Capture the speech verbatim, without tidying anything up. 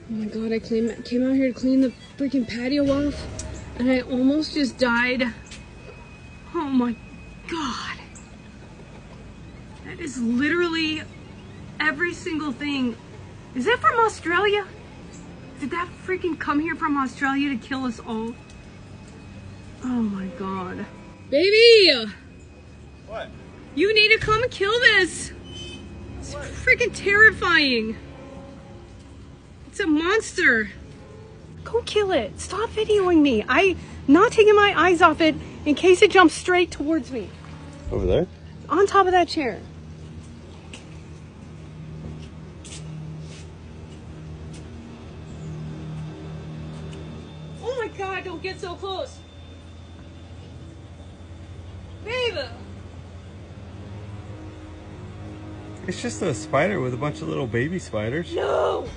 Oh my god, I clean, came out here to clean the freaking patio off and I almost just died. Oh my god. That is literally every single thing. Is that from Australia? Did that freaking come here from Australia to kill us all? Oh my god. Baby! What? You need to come and kill this! It's What? freaking terrifying. It's a monster. Go kill it. Stop videoing me. I'm not taking my eyes off it in case it jumps straight towards me. Over there? On top of that chair. Oh my god, don't get so close. Babe! It's just a spider with a bunch of little baby spiders. No!